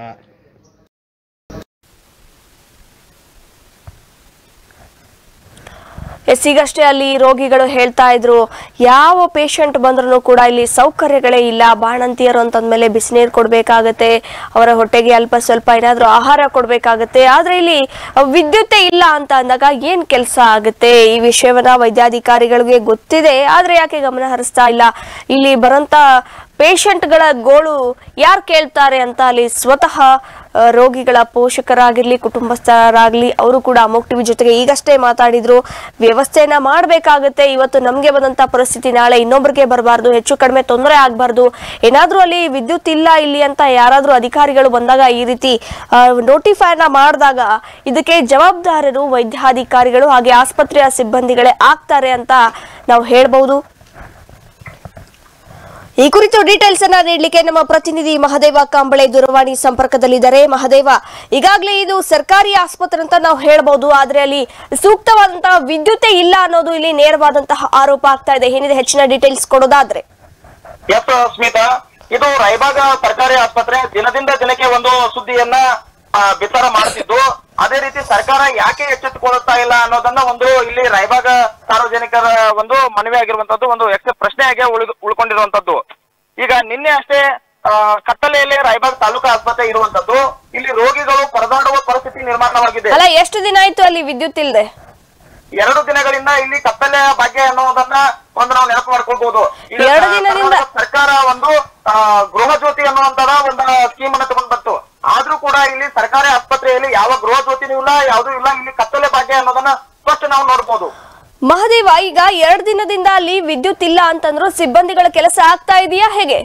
ಈಗಷ್ಟೇ ಅಲ್ಲಿ ರೋಗಿಗಳು ಹೇಳ್ತಾ ಇದ್ರು, ಯಾವ ಪೇಷಂಟ್ ಬಂದ್ರೂ ಕೂಡ ಇಲ್ಲಿ ಸೌಕರ್ಯಗಳೇ ಇಲ್ಲ. ಬಾಣಂತಿಯರು ಅಂತಂದ್ಮೇಲೆ ಬಿಸಿನೀರು ಕೊಡ್ಬೇಕಾಗತ್ತೆ, ಅವರ ಹೊಟ್ಟೆಗೆ ಅಲ್ಪ ಸ್ವಲ್ಪ ಏನಾದ್ರೂ ಆಹಾರ ಕೊಡ್ಬೇಕಾಗತ್ತೆ. ಆದ್ರೆ ಇಲ್ಲಿ ವಿದ್ಯುತ್ತೇ ಇಲ್ಲ ಅಂತ ಅಂದಾಗ ಏನ್ ಕೆಲಸ ಆಗುತ್ತೆ? ಈ ವಿಷಯವನ್ನ ವೈದ್ಯಾಧಿಕಾರಿಗಳಿಗೆ ಗೊತ್ತಿದೆ, ಆದ್ರೆ ಯಾಕೆ ಗಮನ ಹರಿಸ್ತಾ ಇಲ್ಲ? ಇಲ್ಲಿ ಬರಂತ ಪೇಷಂಟ್ಗಳ ಗೋಳು ಯಾರು ಕೇಳ್ತಾರೆ ಅಂತ ಅಲ್ಲಿ ಸ್ವತಃ ರೋಗಿಗಳ ಪೋಷಕರಾಗಿರ್ಲಿ, ಕುಟುಂಬಸ್ಥರಾಗ್ಲಿ ಅವರು ಕೂಡ ಅಮೋಕ್ ಟಿವಿ ಜೊತೆಗೆ ಈಗಷ್ಟೇ ಮಾತಾಡಿದ್ರು. ವ್ಯವಸ್ಥೆಯನ್ನ ಮಾಡಬೇಕಾಗುತ್ತೆ. ಇವತ್ತು ನಮ್ಗೆ ಬಂದಂತ ಪರಿಸ್ಥಿತಿ ನಾಳೆ ಇನ್ನೊಬ್ಬರಿಗೆ ಬರಬಾರ್ದು, ಹೆಚ್ಚು ಕಡಿಮೆ ತೊಂದರೆ ಆಗ್ಬಾರ್ದು. ಏನಾದ್ರೂ ಅಲ್ಲಿ ವಿದ್ಯುತ್ ಇಲ್ಲ ಇಲ್ಲಿ ಅಂತ ಯಾರಾದ್ರೂ ಅಧಿಕಾರಿಗಳು ಬಂದಾಗ, ಈ ರೀತಿ ನೋಟಿಫೈನ ಮಾಡಿದಾಗ ಇದಕ್ಕೆ ಜವಾಬ್ದಾರರು ವೈದ್ಯಾಧಿಕಾರಿಗಳು ಹಾಗೆ ಆಸ್ಪತ್ರೆಯ ಸಿಬ್ಬಂದಿಗಳೇ ಆಗ್ತಾರೆ ಅಂತ ನಾವು ಹೇಳ್ಬಹುದು. ಈ ಕುರಿತು ಡೀಟೇಲ್ಸ್ ಅನ್ನ ನೀಡಲಿಕ್ಕೆ ನಮ್ಮ ಪ್ರತಿನಿಧಿ ಮಹದೇವ ಕಾಂಬಳೆ ದೂರವಾಣಿ ಸಂಪರ್ಕದಲ್ಲಿದ್ದಾರೆ. ಮಹದೇವ, ಈಗಾಗಲೇ ಇದು ಸರ್ಕಾರಿ ಆಸ್ಪತ್ರೆ ಅಂತ ನಾವು ಹೇಳಬಹುದು, ಆದ್ರೆ ಅಲ್ಲಿ ಸೂಕ್ತವಾದಂತಹ ವಿದ್ಯುತ್ತೇ ಇಲ್ಲ ಅನ್ನೋದು ಇಲ್ಲಿ ನೇರವಾದಂತಹ ಆರೋಪ ಆಗ್ತಾ ಇದೆ. ಏನಿದೆ ಹೆಚ್ಚಿನ ಡೀಟೇಲ್ಸ್ ಕೊಡೋದಾದ್ರೆ? ಎಸ್ ಸ್ಮಿತಾ, ಇದು ರಾಯಬಾಗ ಸರ್ಕಾರಿ ಆಸ್ಪತ್ರೆ ದಿನದಿಂದ ದಿನಕ್ಕೆ ಒಂದು ಸುದ್ದಿಯನ್ನ ಬಿತ್ತರ ಮಾಡುತ್ತಿದ್ದು, ಅದೇ ರೀತಿ ಸರ್ಕಾರ ಯಾಕೆ ಎಚ್ಚೆತ್ತುಕೊಳ್ಳುತ್ತಾ ಇಲ್ಲ ಅನ್ನೋದನ್ನ ಒಂದು ಇಲ್ಲಿ ರಾಯಬಾಗ ಸಾರ್ವಜನಿಕರ ಒಂದು ಮನವಿ ಆಗಿರುವಂತದ್ದು, ಒಂದು ಪ್ರಶ್ನೆಯಾಗಿ ಉಳ್ಕೊಂಡಿರುವಂತದ್ದು. ಈಗ ನಿನ್ನೆ ಅಷ್ಟೇ ಕತ್ತಲೆಯಲ್ಲಿ ರಾಯಬಾಗ ತಾಲೂಕಾ ಆಸ್ಪತ್ರೆ ಇರುವಂತದ್ದು, ಇಲ್ಲಿ ರೋಗಿಗಳು ಪರದಾಡುವ ಪರಿಸ್ಥಿತಿ ನಿರ್ಮಾಣವಾಗಿದೆ. ಅಲ್ಲ, ಎಷ್ಟು ದಿನ ಆಯ್ತು ಅಲ್ಲಿ ವಿದ್ಯುತ್ ಇಲ್ಲದೆ? 2 ದಿನಗಳಿಂದ ಇಲ್ಲಿ ಕತ್ತಲೆಯ ಬಗ್ಗೆ ಅನ್ನೋದನ್ನ ಒಂದು ನಾವು ನೆನಪು ಮಾಡ್ಕೊಳ್ಬಹುದು. 2 ದಿನದಿಂದ ಸರ್ಕಾರ ಒಂದು ಗೃಹ ಜ್ಯೋತಿ ಅನ್ನುವಂತಹ ಒಂದು ಸ್ಕೀಮ್ ಅನ್ನು ತಗೊಂಡ್ ಬಂತು. ಆದ್ರೂ ಕೂಡ ಇಲ್ಲಿ ಸರ್ಕಾರಿ ಆಸ್ಪತ್ರೆಯಲ್ಲಿ ಯಾವ ಗೃಹ ಜ್ಯೋತಿನೂ ಇಲ್ಲ, ಯಾವುದೂ ಇಲ್ಲ. ಇಲ್ಲಿ ಕತ್ತಲೆ ಭಾಗ್ಯ ಅನ್ನೋದನ್ನ ಸ್ಪಷ್ಟ ನಾವು ನೋಡ್ಬೋದು. ಮಹದೇವ, ಈಗ 2 ದಿನದಿಂದ ಅಲ್ಲಿ ವಿದ್ಯುತ್ ಇಲ್ಲ ಅಂತಂದ್ರು ಸಿಬ್ಬಂದಿಗಳ ಕೆಲಸ ಆಗ್ತಾ ಇದೆಯಾ ಹೇಗೆ?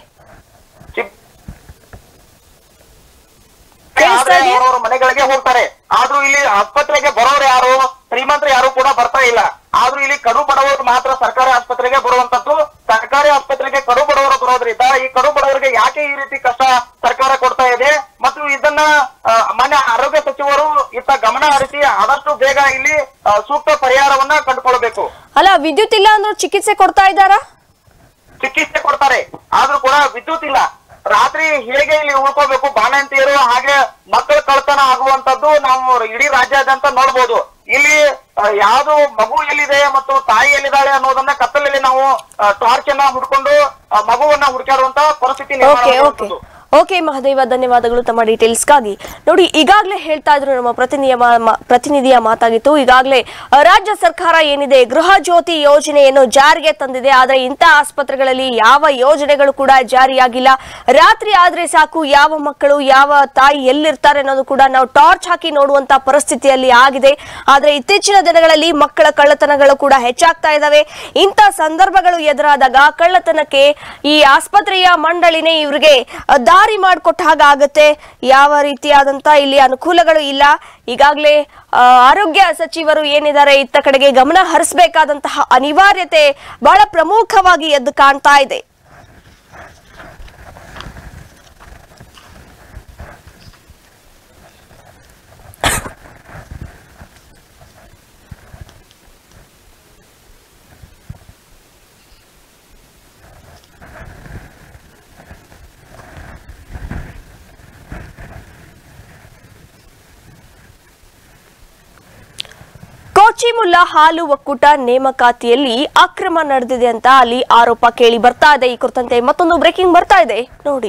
ಅವರ ಮನೆಗಳಿಗೆ ಹೋಗ್ತಾರೆ, ಆದ್ರೂ ಇಲ್ಲಿ ಆಸ್ಪತ್ರೆಗೆ ಬರೋರು ಯಾರು, ಶ್ರೀಮಂತರು ಯಾರು ಕೂಡ ಬರ್ತಾ ಇಲ್ಲ. ಆದ್ರೂ ಇಲ್ಲಿ ಕಡು ಬಡವರು ಮಾತ್ರ ಸರ್ಕಾರಿ ಆಸ್ಪತ್ರೆಗೆ ಬರುವಂತದ್ದು. ಸರ್ಕಾರಿ ಆಸ್ಪತ್ರೆಗೆ ಕಡು ಬಡವರು ಬರೋದ್ರಿಂದ ಈ ಕಡು ಬಡವರಿಗೆ ಯಾಕೆ ಈ ರೀತಿ ಕಷ್ಟ ಸರ್ಕಾರ ಕೊಡ್ತಾ ಇದೆ ಮತ್ತು ಇದನ್ನ ಮಾನ್ಯ ಆರೋಗ್ಯ ಸಚಿವರು ಇತ್ತ ಗಮನ ಹರಿಸಿ ಆದಷ್ಟು ಬೇಗ ಇಲ್ಲಿ ಸೂಕ್ತ ಪರಿಹಾರವನ್ನ ಕಂಡುಕೊಳ್ಬೇಕು. ಅಲ್ಲ, ವಿದ್ಯುತ್ ಇಲ್ಲ ಅಂದ್ರೂ ಚಿಕಿತ್ಸೆ ಕೊಡ್ತಾ ಇದ್ದಾರಾ? ಚಿಕಿತ್ಸೆ ಕೊಡ್ತಾರೆ, ಆದ್ರೂ ಕೂಡ ವಿದ್ಯುತ್ ಇಲ್ಲ. ರಾತ್ರಿ ಹೇಗೆ ಇಲ್ಲಿ ಉಳ್ಕೋಬೇಕು, ಬಾಣಂತಿಯರು ಹಾಗೆ ಮಕ್ಕಳ ಕಳ್ತನ ಆಗುವಂತದ್ದು ನಾವು ಇಡೀ ರಾಜ್ಯಾದ್ಯಂತ ನೋಡ್ಬೋದು. ಇಲ್ಲಿ ಯಾವ್ದು ಮಗು ಎಲ್ಲಿದೆ ಮತ್ತು ತಾಯಿ ಎಲ್ಲಿದ್ದಾಳೆ ಅನ್ನೋದನ್ನ ಕತ್ತಲಲ್ಲಿ ನಾವು ಟಾರ್ಚ್ ಅನ್ನ ಹುಡ್ಕೊಂಡು ಮಗುವನ್ನ ಹುಡುಕಾಡುವಂತ ಪರಿಸ್ಥಿತಿ ನಿರ್ಮಾಣ. ಓಕೆ ಮಹದೇವ, ಧನ್ಯವಾದಗಳು ತಮ್ಮ ಡೀಟೇಲ್ಸ್ಗಾಗಿ. ನೋಡಿ, ಈಗಾಗಲೇ ಹೇಳ್ತಾ ಇದ್ರು ನಮ್ಮ ಪ್ರತಿನಿಧಿಯ ಮಾತಾಗಿತ್ತು. ಈಗಾಗಲೇ ರಾಜ್ಯ ಸರ್ಕಾರ ಏನಿದೆ ಗೃಹ ಜ್ಯೋತಿ ಯೋಜನೆಯನ್ನು ಜಾರಿಗೆ ತಂದಿದೆ, ಆದ್ರೆ ಇಂಥ ಆಸ್ಪತ್ರೆಗಳಲ್ಲಿ ಯಾವ ಯೋಜನೆಗಳು ಕೂಡ ಜಾರಿಯಾಗಿಲ್ಲ. ರಾತ್ರಿ ಆದ್ರೆ ಸಾಕು ಯಾವ ಮಕ್ಕಳು ಯಾವ ತಾಯಿ ಎಲ್ಲಿರ್ತಾರೆ ಅನ್ನೋದು ಕೂಡ ನಾವು ಟಾರ್ಚ್ ಹಾಕಿ ನೋಡುವಂತ ಪರಿಸ್ಥಿತಿಯಲ್ಲಿ ಆಗಿದೆ. ಆದ್ರೆ ಇತ್ತೀಚಿನ ದಿನಗಳಲ್ಲಿ ಮಕ್ಕಳ ಕಳ್ಳತನಗಳು ಕೂಡ ಹೆಚ್ಚಾಗ್ತಾ ಇದಾವೆ. ಇಂಥ ಸಂದರ್ಭಗಳು ಎದುರಾದಾಗ ಕಳ್ಳತನಕ್ಕೆ ಈ ಆಸ್ಪತ್ರೆಯ ಮಂಡಳಿನೇ ಇವರಿಗೆ ದಾರಿ ಮಾಡಿಕೊಟ್ಟ ಹಾಗಾಗುತ್ತೆ. ಯಾವ ರೀತಿಯಾದಂತ ಇಲ್ಲಿ ಅನುಕೂಲಗಳು ಇಲ್ಲ. ಈಗಾಗಲೇ ಆರೋಗ್ಯ ಸಚಿವರು ಏನಿದ್ದಾರೆ ಇತ್ತ ಕಡೆಗೆ ಗಮನ ಹರಿಸಬೇಕಾದಂತಹ ಅನಿವಾರ್ಯತೆ ಬಹಳ ಪ್ರಮುಖವಾಗಿ ಎದ್ದು ಕಾಣ್ತಾ ಇದೆ. ಕೊಚ್ಚಿಮುಲ್ಲಾ ಹಾಲು ಒಕ್ಕೂಟ ನೇಮಕಾತಿಯಲ್ಲಿ ಅಕ್ರಮ ನಡೆದಿದೆ ಅಂತ ಅಲ್ಲಿ ಆರೋಪ ಕೇಳಿ ಬರ್ತಾ ಇದೆ. ಈ ಕುರಿತಂತೆ ಮತ್ತೊಂದು ಬ್ರೇಕಿಂಗ್ ಬರ್ತಾ ಇದೆ ನೋಡಿ.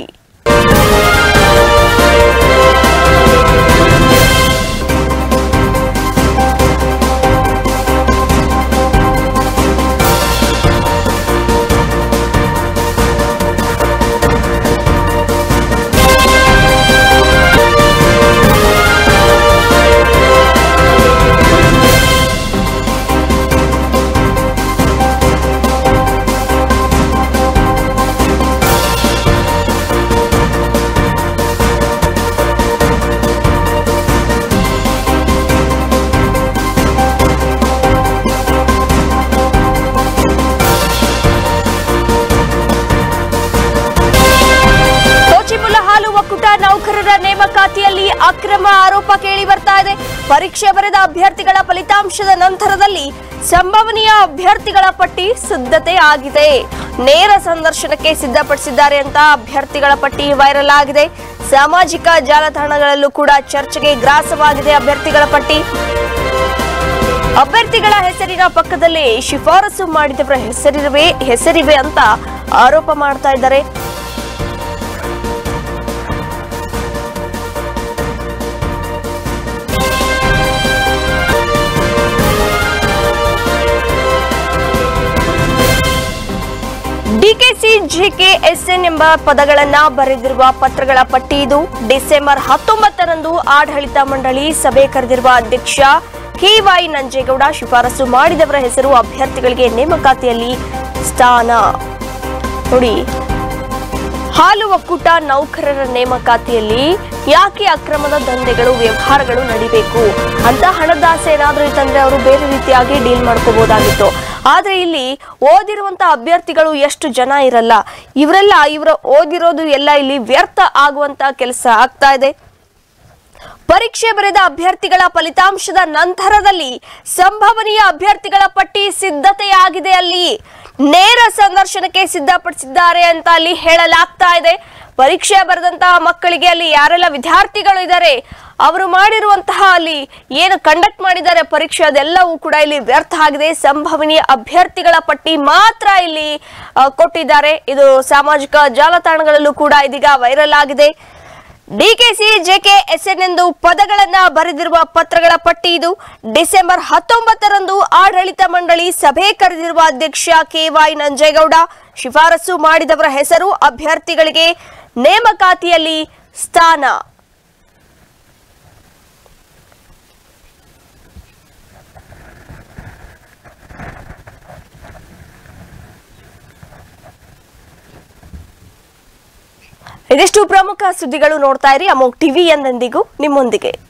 ನೌಕರರ ನೇಮಕಾತಿಯಲ್ಲಿ ಅಕ್ರಮ ಆರೋಪ ಕೇಳಿ ಬರ್ತಾ ಇದೆ. ಪರೀಕ್ಷೆ ಬರೆದ ಅಭ್ಯರ್ಥಿಗಳ ಫಲಿತಾಂಶದ ನಂತರದಲ್ಲಿ ಸಂಭವನೀಯ ಅಭ್ಯರ್ಥಿಗಳ ಪಟ್ಟಿ ಸಿದ್ಧತೆ ಆಗಿದೆ. ನೇರ ಸಂದರ್ಶನಕ್ಕೆ ಸಿದ್ಧಪಡಿಸಿದ್ದಾರೆ ಅಂತ ಅಭ್ಯರ್ಥಿಗಳ ಪಟ್ಟಿ ವೈರಲ್ ಆಗಿದೆ. ಸಾಮಾಜಿಕ ಜಾಲತಾಣಗಳಲ್ಲೂ ಕೂಡ ಚರ್ಚೆಗೆ ಗ್ರಾಸವಾಗಿದೆ ಅಭ್ಯರ್ಥಿಗಳ ಪಟ್ಟಿ. ಅಭ್ಯರ್ಥಿಗಳ ಹೆಸರಿನ ಪಕ್ಕದಲ್ಲಿ ಶಿಫಾರಸು ಮಾಡಿದವರ ಹೆಸರಿವೆ ಅಂತ ಆರೋಪ ಮಾಡ್ತಾ ಇದ್ದಾರೆ. ಡಿಕೆಸಿ ಜಿಕೆ ಎಸ್ಎನ್ ಎಂಬ ಪದಗಳನ್ನ ಬರೆದಿರುವ ಪತ್ರಗಳ ಪಟ್ಟಿ ಇದು. ಡಿಸೆಂಬರ್ 19ರಂದು ಆಡಳಿತ ಮಂಡಳಿ ಸಭೆ ಕರೆದಿರುವ ಅಧ್ಯಕ್ಷ KY ನಂಜೇಗೌಡ ಶಿಫಾರಸು ಮಾಡಿದವರ ಹೆಸರು ಅಭ್ಯರ್ಥಿಗಳಿಗೆ ನೇಮಕಾತಿಯಲ್ಲಿ ಸ್ಥಾನ. ನೋಡಿ, ಹಾಲು ಒಕ್ಕೂಟ ನೌಕರರ ನೇಮಕಾತಿಯಲ್ಲಿ ಯಾಕೆ ಅಕ್ರಮದ ದಂಧೆಗಳು ವ್ಯವಹಾರಗಳು ನಡಿಬೇಕು ಅಂತ ಹಣದಾಸೆ ಏನಾದ್ರೂ ಇತ್ತಂದ್ರೆ ಅವರು ಬೇರೆ ರೀತಿಯಾಗಿ ಡೀಲ್ ಮಾಡ್ಕೋಬಹುದಾಗಿತ್ತು. ಆದ್ರೆ ಇಲ್ಲಿ ಓದಿರುವಂತ ಅಭ್ಯರ್ಥಿಗಳು ಎಷ್ಟು ಜನ ಇರಲ್ಲ. ಇವರ ಓದಿರೋದು ಎಲ್ಲ ಇಲ್ಲಿ ವ್ಯರ್ಥ ಆಗುವಂತ ಕೆಲಸ ಆಗ್ತಾ ಇದೆ. ಪರೀಕ್ಷೆ ಬರೆದ ಅಭ್ಯರ್ಥಿಗಳ ಫಲಿತಾಂಶದ ನಂತರದಲ್ಲಿ ಸಂಭವನೀಯ ಅಭ್ಯರ್ಥಿಗಳ ಪಟ್ಟಿ ಸಿದ್ಧತೆಯಾಗಿದೆ. ಅಲ್ಲಿ ನೇರ ಸಂದರ್ಶನಕ್ಕೆ ಸಿದ್ಧಪಡಿಸಿದ್ದಾರೆ ಅಂತ ಅಲ್ಲಿ ಹೇಳಲಾಗ್ತಾ ಇದೆ. ಪರೀಕ್ಷೆ ಬರೆದಂತಹ ಮಕ್ಕಳಿಗೆ ಅಲ್ಲಿ ಯಾರೆಲ್ಲ ವಿದ್ಯಾರ್ಥಿಗಳು ಇದ್ದಾರೆ, ಅವರು ಮಾಡಿರುವಂತಹ ಅಲ್ಲಿ ಏನು ಕಂಡಕ್ಟ್ ಮಾಡಿದ್ದಾರೆ ಪರೀಕ್ಷೆ, ಅದೆಲ್ಲವೂ ಕೂಡ ಇಲ್ಲಿ ವ್ಯರ್ಥ ಆಗಿದೆ. ಸಂಭವನೀಯ ಅಭ್ಯರ್ಥಿಗಳ ಪಟ್ಟಿ ಮಾತ್ರ ಇಲ್ಲಿ ಕೊಟ್ಟಿದ್ದಾರೆ. ಇದು ಸಾಮಾಜಿಕ ಜಾಲತಾಣಗಳಲ್ಲೂ ಕೂಡ ಇದೀಗ ವೈರಲ್ ಆಗಿದೆ. ಡಿಕೆಸಿ ಜೆಕೆಎಸ್ಎನ್ ಎಂದು ಪದಗಳನ್ನ ಬರೆದಿರುವ ಪತ್ರಗಳ ಪಟ್ಟಿ ಇದು. ಡಿಸೆಂಬರ್ 19ರಂದು ಆಡಳಿತ ಮಂಡಳಿ ಸಭೆ ಕರೆದಿರುವ ಅಧ್ಯಕ್ಷ KY ನಂಜೇಗೌಡ ಶಿಫಾರಸು ಮಾಡಿದವರ ಹೆಸರು, ಅಭ್ಯರ್ಥಿಗಳಿಗೆ ನೇಮಕಾತಿಯಲ್ಲಿ ಸ್ಥಾನ. ಇದಿಷ್ಟು ಪ್ರಮುಖ ಸುದ್ದಿಗಳು. ನೋಡ್ತಾ ಇರಿ ಅಮೋಘ್ ಟಿವಿ, ಎಂದೆಂದಿಗೂ ನಿಮ್ಮೊಂದಿಗೆ.